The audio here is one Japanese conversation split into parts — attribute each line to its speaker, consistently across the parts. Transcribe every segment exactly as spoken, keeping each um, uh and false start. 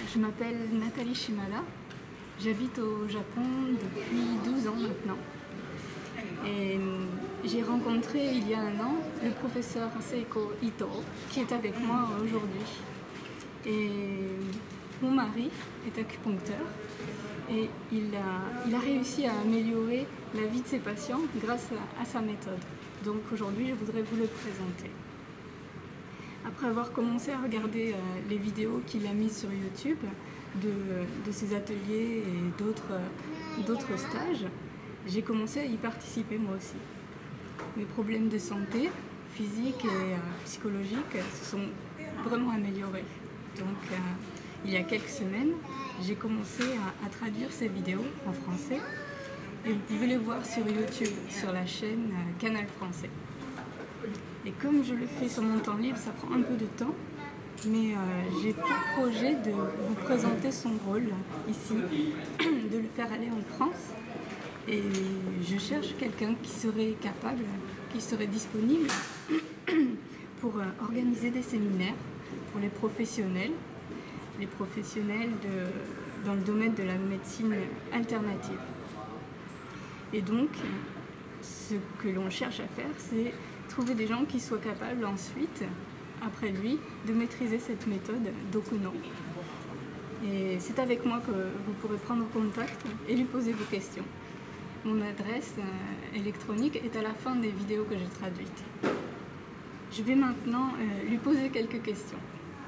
Speaker 1: Je m'appelle Nathalie Shimada, j'habite au Japon depuis douze ans maintenant. Et j'ai rencontré il y a un an le professeur Seiko Ito qui est avec moi aujourd'hui. Et mon mari est acupuncteur et il a, il a réussi à améliorer la vie de ses patients grâce à, à sa méthode. Donc aujourd'hui je voudrais vous le présenter. Après avoir commencé à regarder euh, les vidéos qu'il a mises sur YouTube de, de ses ateliers et d'autres euh, d'autres stages, j'ai commencé à y participer moi aussi. Mes problèmes de santé, physique et euh, psychologique, se sont vraiment améliorés. Donc euh, il y a quelques semaines, j'ai commencé à, à traduire ces vidéos en français et vous pouvez les voir sur YouTube, sur la chaîne euh, Canal Français. Et comme je le fais sur mon temps libre, ça prend un peu de temps, mais euh, j'ai pour projet de vous présenter son rôle ici, de le faire aller en France. Et je cherche quelqu'un qui serait capable, qui serait disponible pour euh, organiser des séminaires pour les professionnels, les professionnels de, dans le domaine de la médecine alternative. Et donc, ce que l'on cherche à faire, c'est trouver des gens qui soient capables ensuite, après lui, de maîtriser cette méthode d'Okuno. Et c'est avec moi que vous pourrez prendre contact et lui poser vos questions. Mon adresse euh, électronique est à la fin des vidéos que j'ai traduites. Je vais maintenant euh, lui poser quelques questions.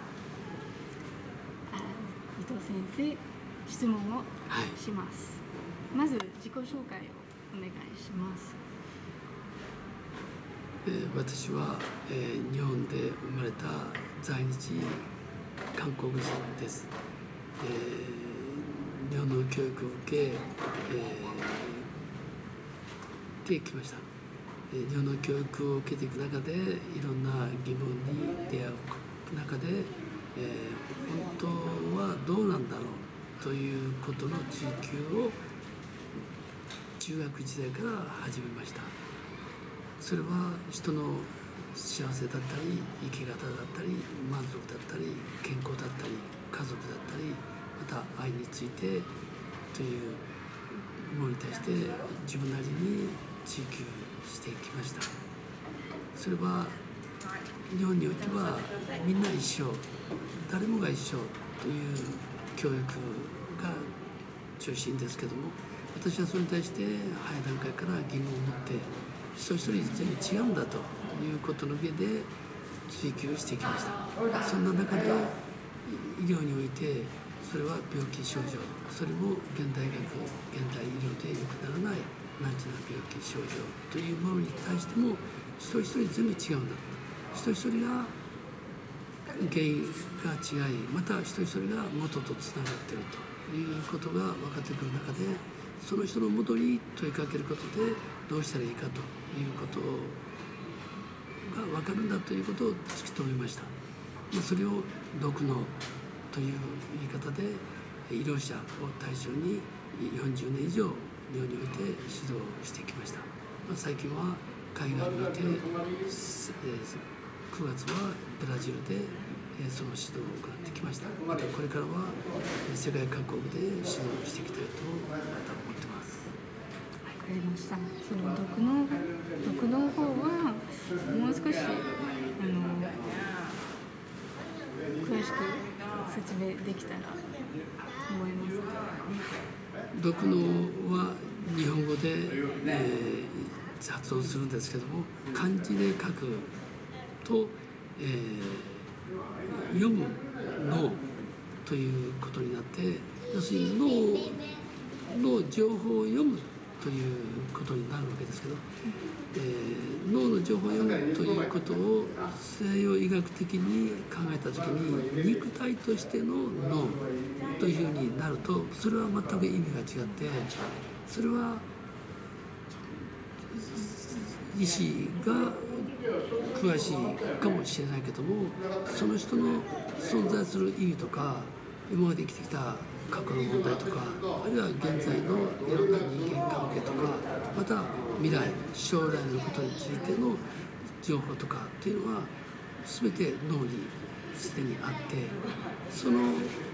Speaker 1: Ito sensei, 質問をします。まず自己紹介をお願いします。
Speaker 2: 私は、えー、日本で生まれた在日韓国人です、えー、日本の教育を受け、えー、てきました、えー、日本の教育を受けていく中でいろんな疑問に出会う中で、えー、本当はどうなんだろうということの追求を中学時代から始めました。それは人の幸せだったり生き方だったり満足だったり健康だったり家族だったりまた愛についてというものに対して自分なりに追求していきました。それは日本においてはみんな一緒、誰もが一緒という教育が中心ですけども、私はそれに対して早い段階から疑問を持って一人一人全部違うんだということの上で追求してきました。そんな中で医療においてそれは病気症状、それも現代学現代医療でよくならない難治な病気症状というものに対しても一人一人全部違うんだ、一人一人が原因が違い、また一人一人が元とつながっているということが分かってくる中で、その人の元に問いかけることでどうしたらいいかということが分かるんだということを突き止めました。それを毒のという言い方で医療者を対象によんじゅうねん以上日本において指導してきました。最近は海外においてくがつはブラジルでその指導を行ってきました。またこれからは世界各国で指導していきたいとまた思ってます。
Speaker 1: わかりました。その毒の毒の方はもう少しあの詳しく説明できたら思います。
Speaker 2: 毒のは日本語で、えー、発音するんですけども、漢字で書くと、えー読む脳ということになって、要するに脳の情報を読むということになるわけですけど、えー、脳の情報を読むということを西洋医学的に考えた時に肉体としての脳というふうになると、それは全く意味が違って、それは医師が詳しいかもしれないけども、その人の存在する意味とか今まで生きてきた過去の問題とか、あるいは現在のいろんな人間関係とか、また未来将来のことについての情報とかっていうのは全て脳にすでにあって、その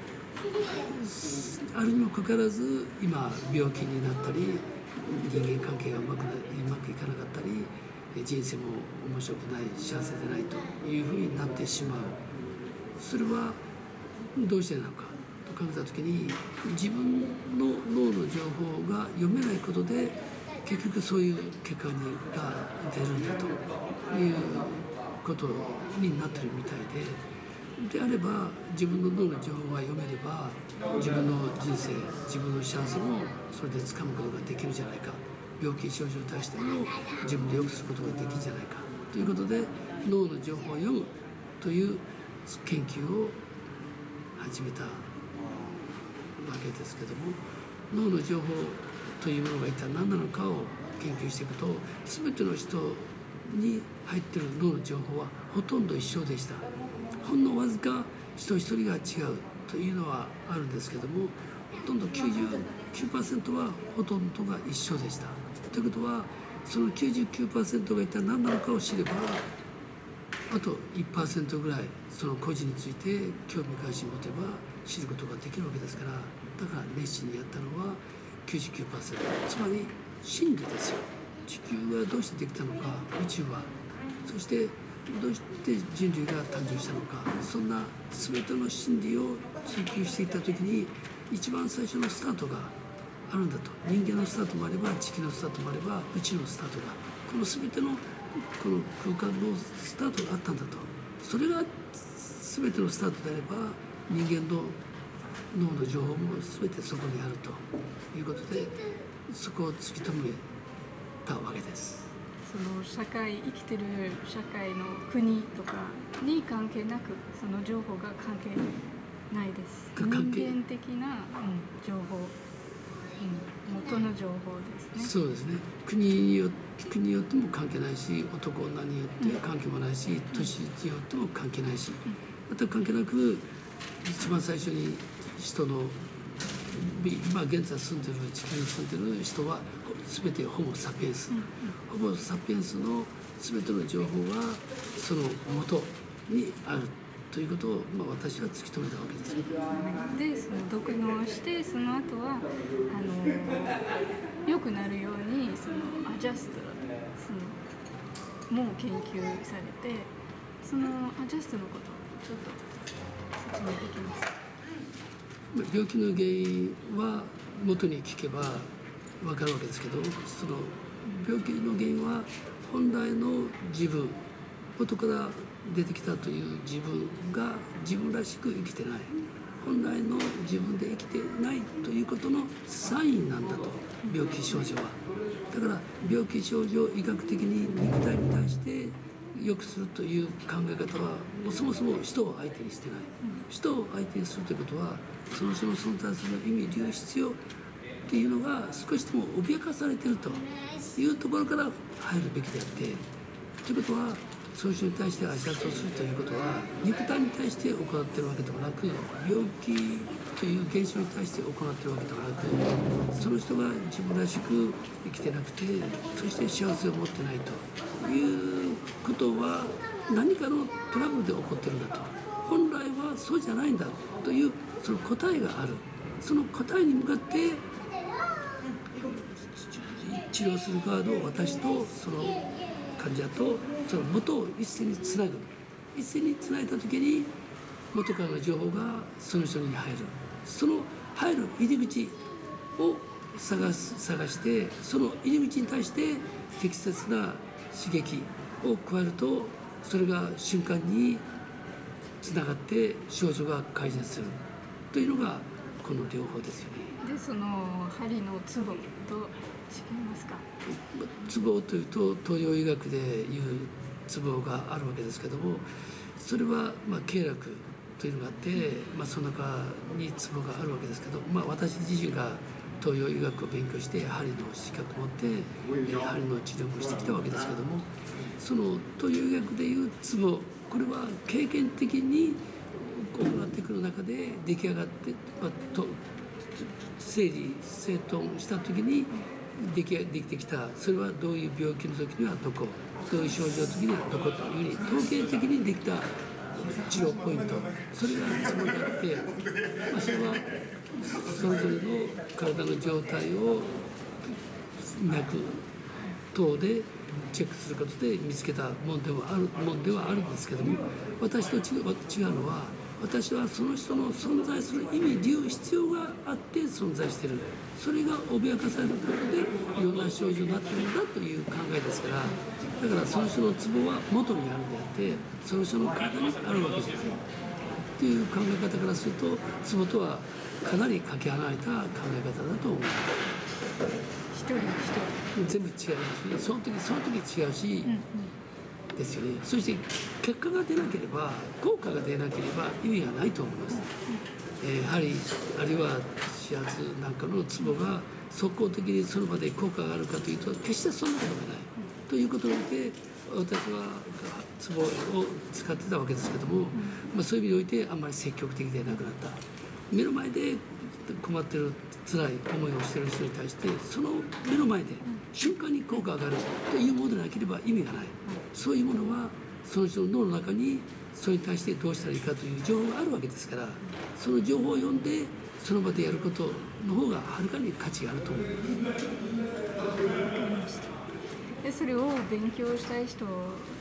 Speaker 2: あるにもかかわらず今病気になったり人間関係がうまくなうまくいかなかったり人生も面白くない幸せでないというふうになってしまう。それはどうしてなのかと考えた時に自分の脳の情報が読めないことで結局そういう結果にが出るんだということになってるみたいで。であれば自分の脳の情報が読めれば自分の人生自分の幸せもそれでつかむことができるじゃないか、病気症状に対しても自分で良くすることができるじゃないかということで脳の情報を読むという研究を始めたわけですけども、脳の情報というものが一体何なのかを研究していくと全ての人に入っている脳の情報はほとんど一緒でした。ほんのわずか人一人が違うというのはあるんですけども、ほとんど きゅうじゅうきゅうパーセント はほとんどが一緒でした。ということはその きゅうじゅうきゅうパーセント が一体何なのかを知ればあと いちパーセント ぐらいその個人について興味関心を持てば知ることができるわけですから、だから熱心にやったのは きゅうじゅうきゅうパーセント、 つまり真理ですよ。地球はどうしてできたのか、宇宙は、そしてどうして人類が誕生したのか、そんな全ての真理を追求していった時に一番最初のスタートがあるんだと。人間のスタートもあれば地球のスタートもあれば宇宙のスタートが、この全てのこの空間のスタートがあったんだと。それが全てのスタートであれば人間の脳の情報も全てそこにあるということで、そこを突き止めたわけです。
Speaker 1: その社会生きてる社会の国とかに関係なくその情報が関係ないです。人間的な、うん、情報、うん、元の情報ですね。
Speaker 2: そうですね。国によ国によっても関係ないし、男女によって関係もないし、年によっても関係ないし、全く関係なく一番最初に人の今現在住んでる地球に住んでる人は全てホモ・サピエンス、うんうん、ホモ・サピエンスの全ての情報はその元にあるということを、まあ、私は突き止めたわけです。
Speaker 1: でその読能してその後はあの良くなるようにそのアジャストそのも研究されて、そのアジャストのことをちょっと説明できますか。
Speaker 2: 病気の原因は元に聞けば分かるわけですけど、その病気の原因は本来の自分、元から出てきたという自分が自分らしく生きてない、本来の自分で生きてないということのサインなんだと、病気症状は。だから病気症状を医学的に肉体に対して良くするという考え方はもうそもそも人を相手にしてない。人を相手にするということはその人の存在する意味流出要っていうのが少しでも脅かされているというところから入るべきであって、ということはそういう人に対してアジャストするということは肉体に対して行っているわけでもなく、病気という現象に対して行っているわけでもなく、その人が自分らしく生きてなくて、そして幸せを持ってないということは何かのトラブルで起こっているんだと。本来はそうじゃないんだというその答えがある。その答えに向かって治療する側の私とその患者とその元を一斉につなぐ。一斉につないだ時に元からの情報がその人に入る。その入る入り口を探す探してその入り口に対して適切な刺激を加えるとそれが瞬間につながって症状が改善するというのがこの療法ですよね。
Speaker 1: でその針のツボと違いますか。
Speaker 2: ツボというと東洋医学でいうツボがあるわけですけども、それはまあ経絡というのがあって、まあ、その中にツボがあるわけですけど、まあ、私自身が東洋医学を勉強して針の資格を持って針の治療もしてきたわけですけども、その東洋医学でいうツボ、これは経験的に行ってくる中で出来上がって、まあ、と整理整頓した時にできできてきた、それはどういう病気の時にはどこ、どういう症状の時にはどこというふうに統計的にできた治療ポイント、それがツボであって、まあ、それはそれぞれの体の状態を脈等でチェックすることで見つけたもんではあるもんではあるんですけども、私と違う、違うのは、私はその人の存在する意味、理由、必要があって存在している、それが脅かされることでいろんな症状になっているんだという考えですから、だからその人のツボは元にあるのであって、その人の体にあるわけじゃないという考え方からすると、ツボとはかなりかけ離れた考え方だと思います。
Speaker 1: 一人一人
Speaker 2: 全部違いますね。その時その時違うし、うんうん、ですよね。そして結果が出なければ、効果が出なければ意味がないと思います。うんうん、えー、針あるいは指圧なんかのツボが即効的にその場で効果があるかというと、決してそんなことがない、うん、ということで、私はツボを使ってたわけですけども、うん、まあ、そういう意味においてあんまり積極的でなくなった。目の前で困ってる辛い思いをしている人に対して、その目の前で瞬間に効果が上がるというものでなければ意味がない。そういうものはその人の脳の中にそれに対してどうしたらいいかという情報があるわけですから、その情報を読んでその場でやることの方がはるかに価値があると思う。
Speaker 1: でそれを勉強したい人に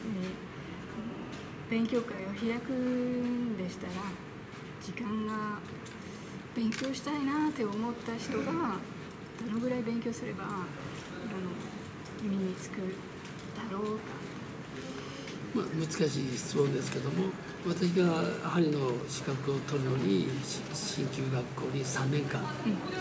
Speaker 1: 勉強会を開くんでしたら、時間が勉強したいなって思った人がどのぐらい勉強すればあの身につくだろうか。
Speaker 2: まあ、難しい質問ですけども、私が針の資格を取るのに鍼灸学校にさんねんかん、うん、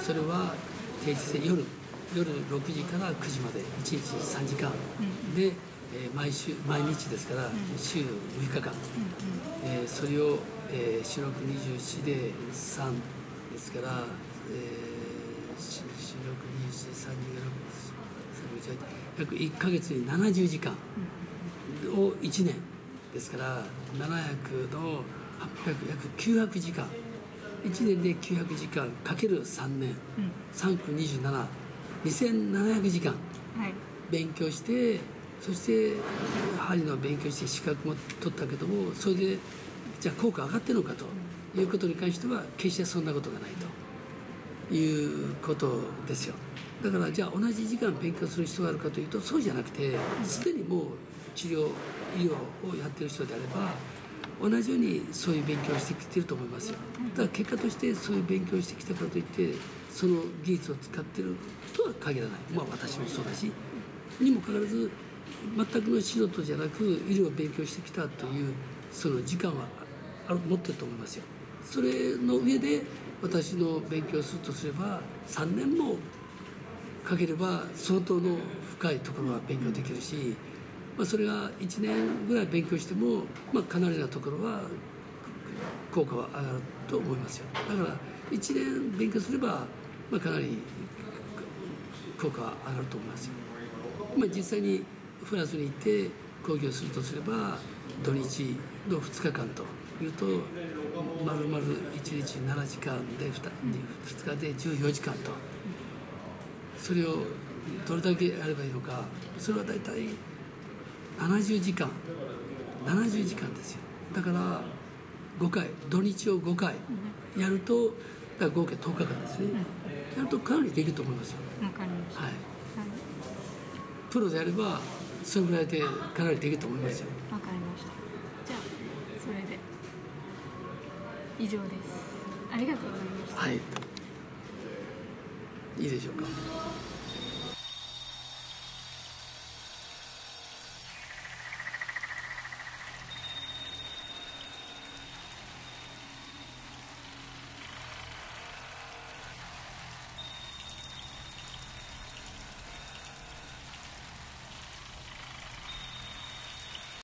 Speaker 2: それは定時制夜夜ろくじからくじまでいちにちさんじかん、うん、で、えー、毎週毎日ですから、うん、週むいかかん、うんうん、えー、それを、えー、四六二十四でさんですから、えー、四六二十四、さんじゅうろく、さんじゅうはち、約いっかげつにななじゅうじかんをいちねんですから、ななひゃくのはっぴゃく、約きゅうひゃくじかん、いちねんできゅうひゃくじかんかけるさんねん、うん、さんくにじゅうなな、にせんななひゃくじかん勉強して、はい、そして針の勉強して資格も取ったけども、それでじゃあ効果上がってるのかということに関しては決してそんなことがないということですよ。だからじゃあ同じ時間勉強する必要があるかというと、そうじゃなくて、すでにもう治療医療をやってる人であれば同じようにそういう勉強をしてきてると思いますよ。だから結果としてそういう勉強をしてきたからといってその技術を使ってるとは限らない。まあ私もそうだし、にもかかわらず全くの素人じゃなく医療を勉強してきたというその時間はある持ってると思いますよ。それの上で私の勉強をするとすればさんねんもかければ相当の深いところは勉強できるし、まあ、それがいちねんぐらい勉強しても、まあ、かなりなところは効果は上がると思いますよ。だからいちねん勉強すれば、まあ、かなり効果は上がると思いますよ。まあ、実際にフランスに行って講義をするとすれば土日のふつかかんというと丸々いちにちななじかんで 2, ふつかでじゅうよじかんと、それをどれだけやればいいのか、それは大体ななじゅうじかんななじゅうじかんですよ。だからごかい土日をごかいやると、だから合計とおかかんですね、やるとかなりできると思いますよ。
Speaker 1: わかりました、はい、
Speaker 2: プロでやればそれぐらいでかなりできると思いますよ。
Speaker 1: わかりました。じゃあそれで以上です。ありがとうございました。
Speaker 2: はい、いいでしょうか。